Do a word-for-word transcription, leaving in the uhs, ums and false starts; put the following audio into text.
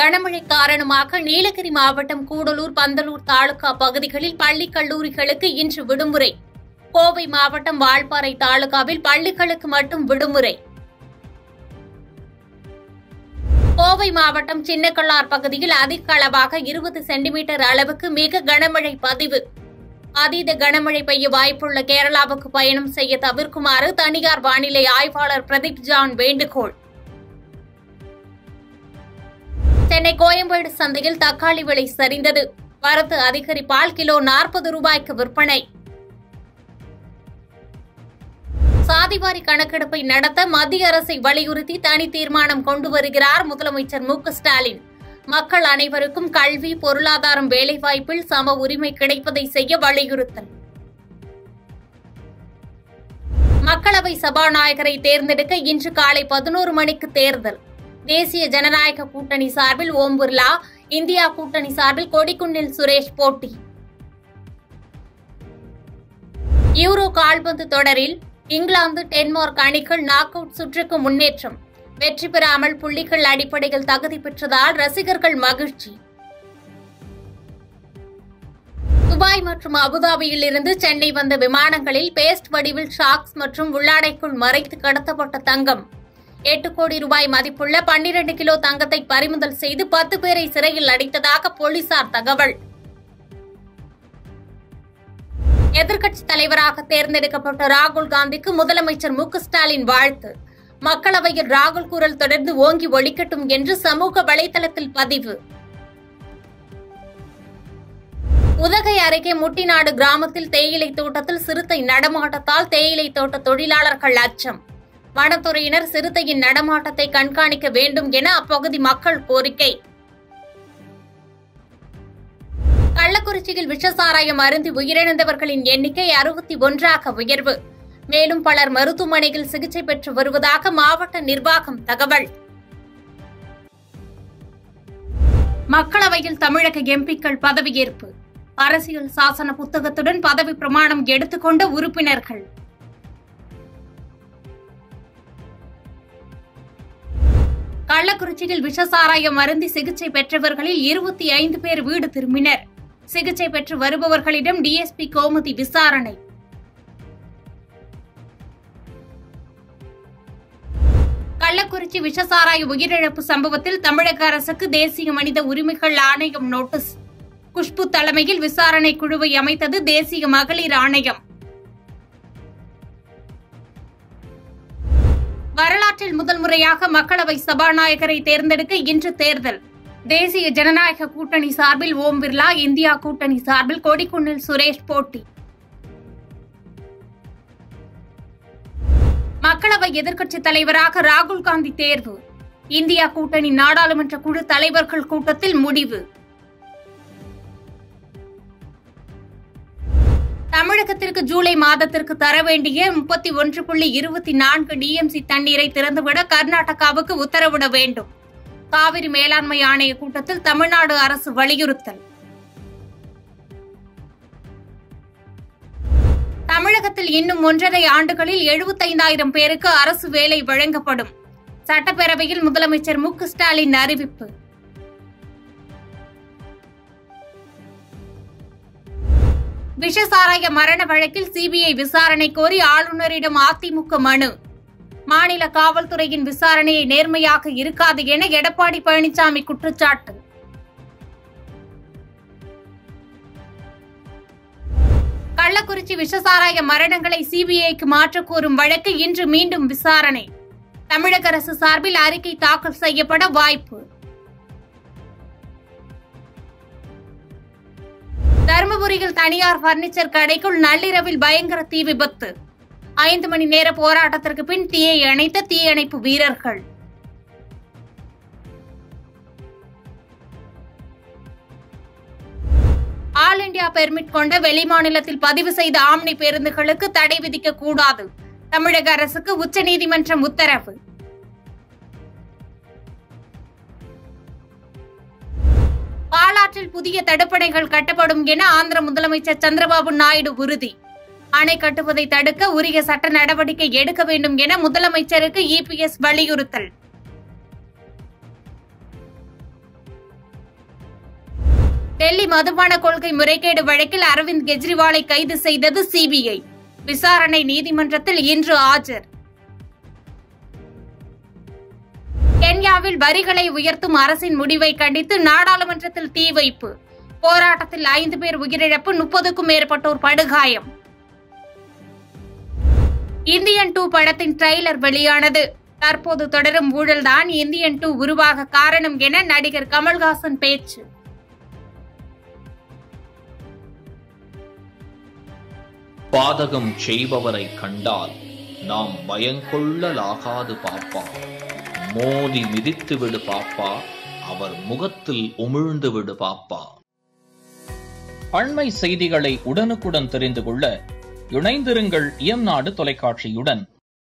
கனமழை காரணமாக நீலகிரி மாவட்டம் கூடலூர், பந்தலூர் தாலுகா பகுதிகளில் பள்ளி கல்லூரிகளுக்கு இன்று விடுமுறை. கோவை மாவட்டம் வால்பாறை தாலுகாவில் பள்ளிகளுக்கு மட்டும் விடுமுறை. கோவை மாவட்டம் சின்னக்கல்லார் பகுதியில் அதிக அளவாக இருபது சென்டிமீட்டர் அளவுக்கு மிக கனமழை பதிவு. அதீத கனமழை பெய்ய வாய்ப்புள்ள கேரளாவுக்கு பயணம் செய்ய தவிர்க்குமாறு தனியார் வானிலை ஆய்வாளர் பிரதீப் ஜான் வேண்டுகோள். சென்னை கோயம்பேடு சந்தையில் தக்காளி விலை சரிந்தது. வரத்து அதிகரிப்பால் கிலோ நாற்பது ரூபாய்க்கு விற்பனை. சாதிவாரி கணக்கெடுப்பை நடத்த மத்திய அரசை வலியுறுத்தி தனி தீர்மானம் கொண்டு வருகிறார் முதலமைச்சர் மு க ஸ்டாலின். மக்கள் அனைவருக்கும் கல்வி, பொருளாதாரம், வேலைவாய்ப்பில் சம உரிமை கிடைப்பதை செய்ய வலியுறுத்தல். மக்களவை சபாநாயகரை தேர்ந்தெடுக்க இன்று காலை பதினோரு மணிக்கு தேர்தல். தேசிய ஜனநாயக கூட்டணி சார்பில் ஓம் பிர்லா, இந்தியா கூட்டணி சார்பில் கொடிக்குன்னில் சுரேஷ் போட்டி. யூரோ கால்பந்து தொடரில் இங்கிலாந்து, டென்மார்க் அணிகள் நாக் அவுட் சுற்றுக்கு முன்னேற்றம். வெற்றி பெறாமல் புள்ளிகள் அடிப்படையில் தகுதி பெற்றதால் ரசிகர்கள் மகிழ்ச்சி. துபாய் மற்றும் அபுதாபியில் இருந்து சென்னை வந்த விமானங்களில் பேஸ்ட் வடிவில் ஷாக்ஸ் மற்றும் உள்ளாடைக்குள் மறைத்து கடத்தப்பட்ட தங்கம். எட்டு கோடி ரூபாய் மதிப்புள்ள பன்னிரண்டு கிலோ தங்கத்தை பறிமுதல் செய்து பத்து பேரை சிறையில் அடைத்ததாக போலீசார் தகவல். எதிர்க்கட்சித் தலைவராக தேர்ந்தெடுக்கப்பட்ட ராகுல் காந்திக்கு முதலமைச்சர் மு க ஸ்டாலின் வாழ்த்து. மக்களவையில் ராகுல் குரல் தொடர்ந்து ஓங்கி ஒலிக்கட்டும் என்று சமூக வலைதளத்தில் பதிவு. உதகை அருகே முட்டிநாடு கிராமத்தில் தேயிலை தோட்டத்தில் சிறுத்தை நடமாட்டத்தால் தேயிலை தோட்ட தொழிலாளர்கள் அச்சம். வனத்துறையினர் சிறுத்தையின் நடமாட்டத்தை கண்காணிக்க வேண்டும் என அப்பகுதி மக்கள் கோரிக்கை. கள்ளக்குறிச்சியில் விஷசாராயம் அருந்தி உயிரிழந்தவர்களின் எண்ணிக்கை அறுபத்தி ஒன்றாக உயர்வு. மேலும் பலர் மருத்துவமனையில் சிகிச்சை பெற்று வருவதாக மாவட்ட நிர்வாகம் தகவல். மக்களவையில் தமிழக எம்பிக்கள் பதவியேற்பு. அரசியல் சாசன புத்தகத்துடன் பதவி பிரமாணம் எடுத்துக்கொண்ட உறுப்பினர்கள். கள்ளக்குறிச்சியில் விஷசாராயம் அருந்தி சிகிச்சை பெற்றவர்களில் இருபத்தி ஐந்து பேர் வீடு திரும்பினர். சிகிச்சை பெற்று வருபவர்களிடம் டிஎஸ்பி கோமதி விசாரணை. கள்ளக்குறிச்சி விஷசாராய உயிரிழப்பு சம்பவத்தில் தமிழக அரசுக்கு தேசிய மனித உரிமைகள் ஆணையம் நோட்டீஸ். குஷ்பு தலைமையில் விசாரணை குழுவை அமைத்தது தேசிய மகளிர் ஆணையம். வரலாற்றில் முதல் முறையாக மக்களவை சபாநாயகரை தேர்ந்தெடுக்க இன்று தேர்தல். தேசிய ஜனநாயக கூட்டணி சார்பில் ஓம் பிர்லா, இந்தியா கூட்டணி சார்பில் கொடிக்குன்னில் சுரேஷ் போட்டி. மக்களவை எதிர்க்கட்சித் தலைவராக ராகுல் காந்தி தேர்வு. இந்தியா கூட்டணி நாடாளுமன்ற குழு தலைவர்கள் கூட்டத்தில் முடிவு. தமிழகத்திற்கு ஜூலை மாதத்திற்கு தர வேண்டிய முப்பத்தி ஒன்று புள்ளி இருபத்தி நான்கு டிஎம்சி தண்ணீரை திறந்துவிட கர்நாடகாவுக்கு உத்தரவிட வேண்டும். காவிரி மேலாண்மை ஆணைய கூட்டத்தில் தமிழ்நாடு அரசு வலியுறுத்தல். தமிழகத்தில் இன்னும் ஒன்றரை ஆண்டுகளில் எழுபத்தைந்தாயிரம் பேருக்கு அரசு வேலை வழங்கப்படும். சட்டப்பேரவையில் முதலமைச்சர் மு க ஸ்டாலின் அறிவிப்பு. விஷசாராய மரண வழக்கில் சிபிஐ விசாரணை கோரி ஆளுநரிடம் அதிமுக மனு. மாநில காவல்துறையின் விசாரணையை நேர்மையாக இருக்காது என எடப்பாடி பழனிசாமி குற்றச்சாட்டு. கள்ளக்குறிச்சி விஷசாராய மரணங்களை சிபிஐக்கு மாற்றக் கோரும் வழக்கு இன்று மீண்டும் விசாரணை. தமிழக அரசு சார்பில் அறிக்கை தாக்கல் செய்யப்பட வாய்ப்பு. தருமபுரியில் தனியார் பர்னிச்சர் கடைக்குள் நள்ளிரவில் பயங்கர தீ விபத்து. ஐந்து மணி நேர போராட்டத்திற்கு பின் தீயை அணைத்த தீயணைப்பு வீரர்கள். ஆல் இண்டியா பெர்மிட் கொண்ட வெளிமாநிலத்தில் பதிவு செய்த ஆம்னி பேருந்துகளுக்கு தடை விதிக்க கூடாது. தமிழக அரசுக்கு உச்சநீதிமன்றம் உத்தரவு. பாலாற்றில் புதிய தடுப்பணைகள் கட்டப்படும் என ஆந்திர முதலமைச்சர் சந்திரபாபு நாயுடு உறுதி. அணை கட்டுவதை தடுக்க உரிய சட்ட நடவடிக்கை எடுக்க வேண்டும் என முதலமைச்சருக்கு இபிஎஸ் வலியுறுத்தல். டெல்லி மதுபான கொள்கை முறைகேடு வழக்கில் அரவிந்த் கெஜ்ரிவாலை கைது செய்தது சிபிஐ. விசாரணை நீதிமன்றத்தில் இன்று ஆஜர். கென்யாவில் வரிகளை உயர்த்தும் அரசின் முடிவை கண்டித்து நாடாளுமன்றத்தில் தீ வைப்பு. போராட்டத்தில் ஐந்து பேர் உயிரிழப்பு, முப்பதுக்கும் மேற்பட்டோர் படுகாயம். இந்தியன் டூ படத்தின் ட்ரெய்லர் வெளியானது. தற்போது தொடரும் ஊழல்தான் இந்தியன் டூ உருவாக காரணம் என நடிகர் கமல்ஹாசன் பேச்சு. பாதகம் செய்பவரை கண்டால் நாம் பயங்கொள்ளலாகாது பாப்பா. மோதி மிதித்து விடு பாப்பா, அவர் முகத்தில் உமிழ்ந்து விடு பாப்பா. அண்மை செய்திகளை உடனுக்குடன் தெரிந்து கொள்ள இணைந்திருங்கள் இயம்நாடு தொலைக்காட்சியுடன்.